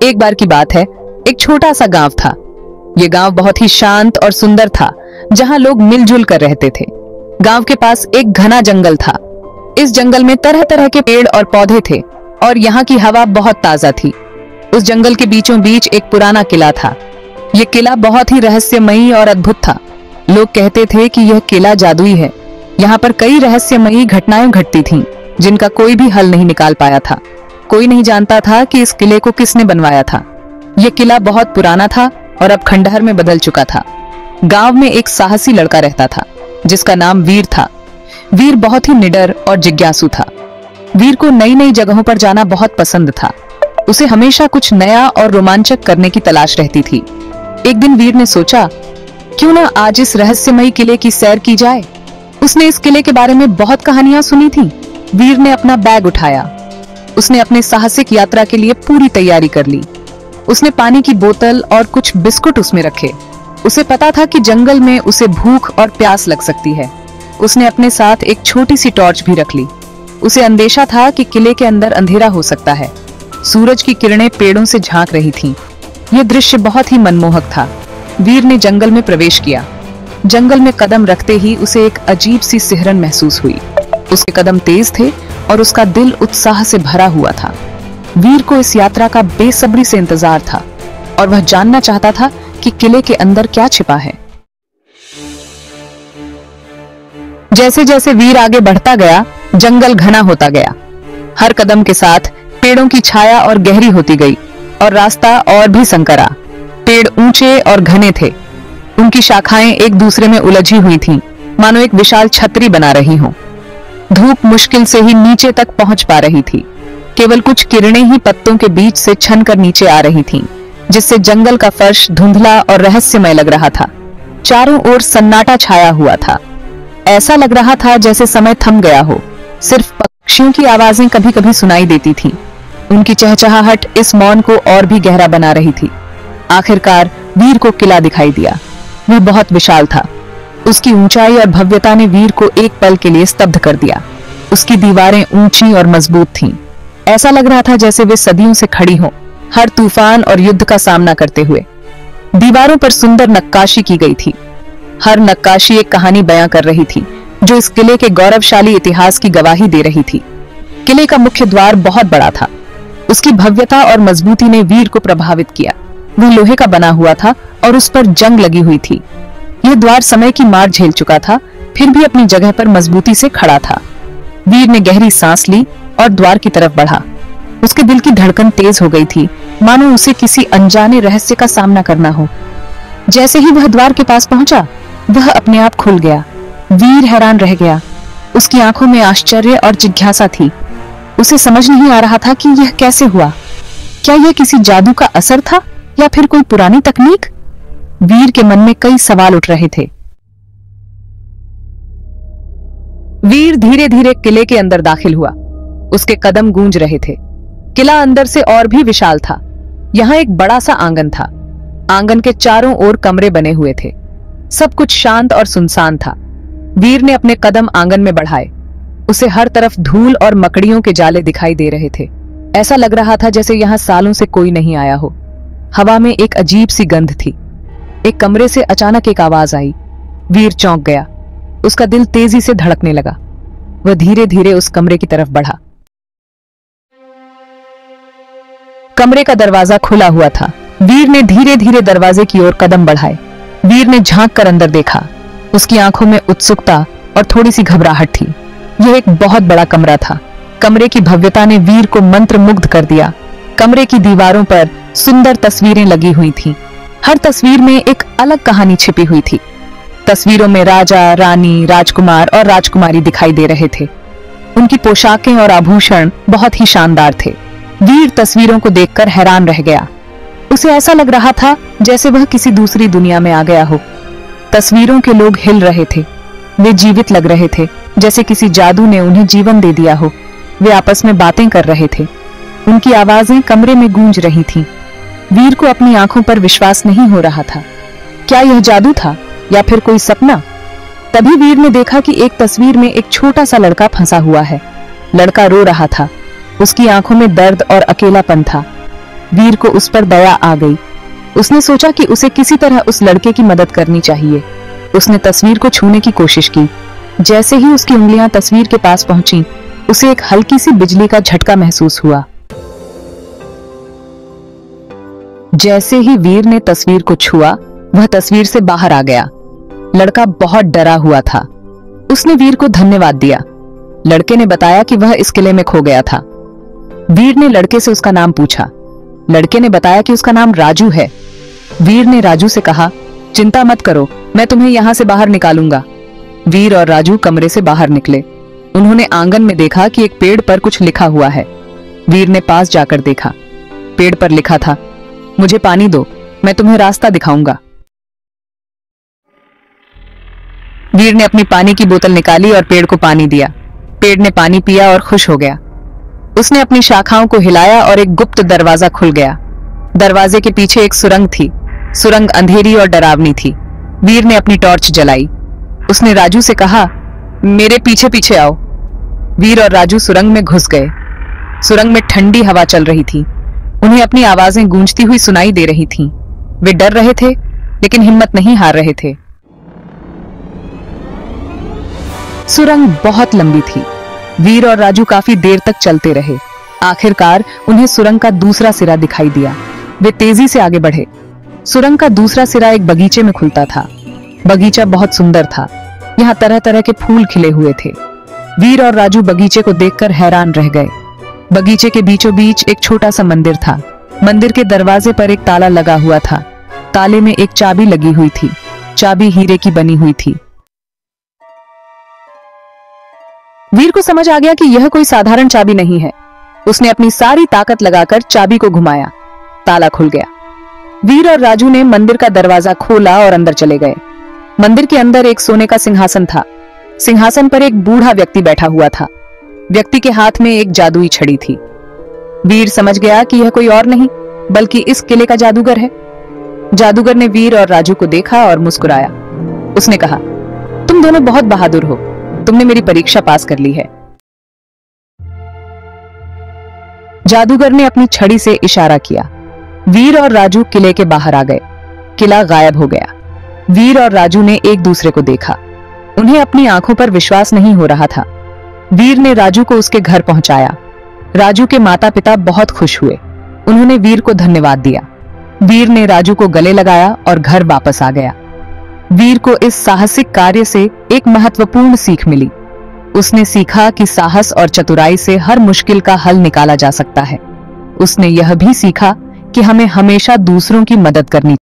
एक बार की बात है, एक छोटा सा गांव था। ये गांव बहुत ही शांत और सुंदर था, जहां लोग मिलजुल कर रहते थे। गांव के पास एक घना जंगल था। इस जंगल में तरह तरह के पेड़ और पौधे थे और यहाँ की हवा बहुत ताजा थी। उस जंगल के बीचों बीच एक पुराना किला था। यह किला बहुत ही रहस्यमयी और अद्भुत था। लोग कहते थे कि यह किला जादुई है। यहाँ पर कई रहस्यमयी घटनाएं घटती थीं, जिनका कोई भी हल नहीं निकाल पाया था। कोई नहीं जानता था कि इस किले को किसने बनवाया था। यह किला बहुत पुराना था और अब खंडहर में बदल चुका था। गांव में एक साहसी लड़का रहता था, जिसका नाम वीर था। वीर बहुत ही निडर और जिज्ञासु था। वीर को नई नई जगहों पर जाना बहुत पसंद था। उसे हमेशा कुछ नया और रोमांचक करने की तलाश रहती थी। एक दिन वीर ने सोचा, क्यों ना आज इस रहस्यमयी किले की सैर की जाए। उसने इस किले के बारे में बहुत कहानियां सुनी थी। वीर ने अपना बैग उठाया। उसने अपने साहसिक यात्रा के लिए पूरी तैयारी कर ली। उसने पानी की बोतल और कुछ बिस्कुट उसमें रखे। उसे पता था कि जंगल में उसे भूख और प्यास लग सकती है। उसने अपने साथ एक छोटी सी टॉर्च भी रख ली। उसे अंदेशा था कि किले के अंदर अंधेरा हो सकता है। सूरज की किरणें पेड़ों से झांक रही थीं। यह दृश्य बहुत ही मनमोहक था। वीर ने जंगल में प्रवेश किया। जंगल में कदम रखते ही उसे एक अजीब सी सिहरन महसूस हुई। उसके कदम तेज थे और उसका दिल उत्साह से भरा हुआ था। वीर को इस यात्रा का बेसब्री से इंतजार था और वह जानना चाहता था कि किले के अंदर क्या छिपा है। जैसे जैसे वीर आगे बढ़ता गया, जंगल घना होता गया। हर कदम के साथ पेड़ों की छाया और गहरी होती गई और रास्ता और भी संकरा। पेड़ ऊंचे और घने थे। उनकी शाखाएं एक दूसरे में उलझी हुई थीं, मानो एक विशाल छतरी बना रही हों। धूप मुश्किल से ही नीचे तक पहुंच पा रही थी। केवल कुछ किरणें ही पत्तों के बीच से छन कर नीचे आ रही थीं, जिससे जंगल का फर्श धुंधला और रहस्यमय लग रहा था। चारों ओर सन्नाटा छाया हुआ था। ऐसा लग रहा था जैसे समय थम गया हो। सिर्फ पक्षियों की आवाजें कभी कभी सुनाई देती थीं। उनकी चहचहाहट इस मौन को और भी गहरा बना रही थी। आखिरकार वीर को किला दिखाई दिया। वह बहुत विशाल था। उसकी ऊंचाई और भव्यता ने वीर को एक पल के लिए स्तब्ध कर दिया। उसकी दीवारें ऊंची और मजबूत थीं। ऐसा लग रहा था जैसे वे सदियों से खड़ी हों, हर तूफान और युद्ध का सामना करते हुए। दीवारों पर सुंदर नक्काशी की गई थी। हर नक्काशी एक कहानी बयां कर रही थी, जो इस किले के गौरवशाली इतिहास की गवाही दे रही थी। किले का मुख्य द्वार बहुत बड़ा था। उसकी भव्यता और मजबूती ने वीर को प्रभावित किया। वह लोहे का बना हुआ था और उस पर जंग लगी हुई थी। यह द्वार समय की मार झेल चुका था, फिर भी अपनी जगह पर मजबूती से खड़ा था। वीर ने गहरी सांस ली और द्वार की तरफ बढ़ा। उसके दिल की धड़कन तेज हो गई थी, मानो उसे किसी अनजाने रहस्य का सामना करना हो। जैसे ही वह द्वार के पास पहुंचा, वह अपने आप खुल गया। वीर हैरान रह गया। उसकी आंखों में आश्चर्य और जिज्ञासा थी। उसे समझ नहीं आ रहा था कि यह कैसे हुआ। क्या यह किसी जादू का असर था या फिर कोई पुरानी तकनीक? वीर के मन में कई सवाल उठ रहे थे। वीर धीरे धीरे किले के अंदर दाखिल हुआ। उसके कदम गूंज रहे थे। किला अंदर से और भी विशाल था। यहाँ एक बड़ा सा आंगन था। आंगन के चारों ओर कमरे बने हुए थे। सब कुछ शांत और सुनसान था। वीर ने अपने कदम आंगन में बढ़ाए। उसे हर तरफ धूल और मकड़ियों के जाले दिखाई दे रहे थे। ऐसा लग रहा था जैसे यहाँ सालों से कोई नहीं आया हो। हवा में एक अजीब सी गंध थी। एक कमरे से अचानक एक आवाज आई। वीर चौंक गया। उसका दिल तेजी से धड़कने लगा। वह धीरे धीरे उस कमरे की तरफ बढ़ा। कमरे का दरवाजा खुला हुआ था। वीर ने धीरे धीरे दरवाजे की ओर कदम बढ़ाए। वीर ने झांक कर अंदर देखा। उसकी आंखों में उत्सुकता और थोड़ी सी घबराहट थी। यह एक बहुत बड़ा कमरा था। कमरे की भव्यता ने वीर को मंत्रमुग्ध कर दिया। कमरे की दीवारों पर सुंदर तस्वीरें लगी हुई थीं। हर तस्वीर में एक अलग कहानी छिपी हुई थी। तस्वीरों में राजा, रानी, राजकुमार और राजकुमारी दिखाई दे रहे थे। उनकी पोशाकें और आभूषण बहुत ही शानदार थे। वीर तस्वीरों को देखकर हैरान रह गया। उसे ऐसा लग रहा था जैसे वह किसी दूसरी दुनिया में आ गया हो। तस्वीरों के लोग हिल रहे थे। वे जीवित लग रहे थे, जैसे किसी जादू ने उन्हें जीवन दे दिया हो। वे आपस में बातें कर रहे थे। उनकी आवाजें कमरे में गूंज रही थीं। वीर को अपनी आंखों पर विश्वास नहीं हो रहा था। क्या यह जादू था या फिर कोई सपना? तभी वीर ने देखा कि एक तस्वीर में एक छोटा सा लड़का फंसा हुआ है। लड़का रो रहा था। उसकी आंखों में दर्द और अकेलापन था। वीर को उस पर दया आ गई। उसने सोचा कि उसे किसी तरह उस लड़के की मदद करनी चाहिए। उसने तस्वीर को छूने की कोशिश की। जैसे ही उसकी उंगलियां तस्वीर के पास पहुंची, उसे एक हल्की सी बिजली का झटका महसूस हुआ। जैसे ही वीर ने तस्वीर को छुआ, वह तस्वीर से बाहर आ गया। लड़का बहुत डरा हुआ था। उसने वीर को धन्यवाद दिया। लड़के ने बताया कि वह इस किले में खो गया था। वीर ने लड़के से उसका नाम पूछा। लड़के ने बताया कि उसका नाम राजू है। वीर ने राजू से कहा, चिंता मत करो, मैं तुम्हें यहां से बाहर निकालूंगा। वीर और राजू कमरे से बाहर निकले। उन्होंने आंगन में देखा कि एक पेड़ पर कुछ लिखा हुआ है। वीर ने पास जाकर देखा। पेड़ पर लिखा था, मुझे पानी दो, मैं तुम्हें रास्ता दिखाऊंगा। वीर ने अपनी पानी की बोतल निकाली और पेड़ को पानी दिया। पेड़ ने पानी पिया और खुश हो गया। उसने अपनी शाखाओं को हिलाया और एक गुप्त दरवाजा खुल गया। दरवाजे के पीछे एक सुरंग थी। सुरंग अंधेरी और डरावनी थी। वीर ने अपनी टॉर्च जलाई। उसने राजू से कहा, मेरे पीछे पीछे आओ। वीर और राजू सुरंग में घुस गए। सुरंग में ठंडी हवा चल रही थी। उन्हें अपनी आवाजें गूंजती हुई सुनाई दे रही थीं। वे डर रहे थे, लेकिन हिम्मत नहीं हार रहे थे। सुरंग बहुत लंबी थी। वीर और राजू काफी देर तक चलते रहे। आखिरकार उन्हें सुरंग का दूसरा सिरा दिखाई दिया। वे तेजी से आगे बढ़े। सुरंग का दूसरा सिरा एक बगीचे में खुलता था। बगीचा बहुत सुंदर था। यहाँ तरह तरह के फूल खिले हुए थे। वीर और राजू बगीचे को देखकर हैरान रह गए। बगीचे के बीचों बीच एक छोटा सा मंदिर था। मंदिर के दरवाजे पर एक ताला लगा हुआ था। ताले में एक चाबी लगी हुई थी। चाबी हीरे की बनी हुई थी। वीर को समझ आ गया कि यह कोई साधारण चाबी नहीं है। उसने अपनी सारी ताकत लगाकर चाबी को घुमाया। ताला खुल गया। वीर और राजू ने मंदिर का दरवाजा खोला और अंदर चले गए। मंदिर के अंदर एक सोने का सिंहासन था। सिंहासन पर एक बूढ़ा व्यक्ति बैठा हुआ था। व्यक्ति के हाथ में एक जादुई छड़ी थी। वीर समझ गया कि यह कोई और नहीं बल्कि इस किले का जादूगर है। जादूगर ने वीर और राजू को देखा और मुस्कुराया। उसने कहा, तुम दोनों बहुत बहादुर हो। तुमने मेरी परीक्षा पास कर ली है। जादूगर ने अपनी छड़ी से इशारा किया। वीर और राजू किले के बाहर आ गए। किला गायब हो गया। वीर और राजू ने एक दूसरे को देखा। उन्हें अपनी आंखों पर विश्वास नहीं हो रहा था। वीर ने राजू को उसके घर पहुंचाया। राजू के माता पिता बहुत खुश हुए। उन्होंने वीर को धन्यवाद दिया। वीर ने राजू को गले लगाया और घर वापस आ गया। वीर को इस साहसिक कार्य से एक महत्वपूर्ण सीख मिली। उसने सीखा कि साहस और चतुराई से हर मुश्किल का हल निकाला जा सकता है। उसने यह भी सीखा कि हमें हमेशा दूसरों की मदद करनी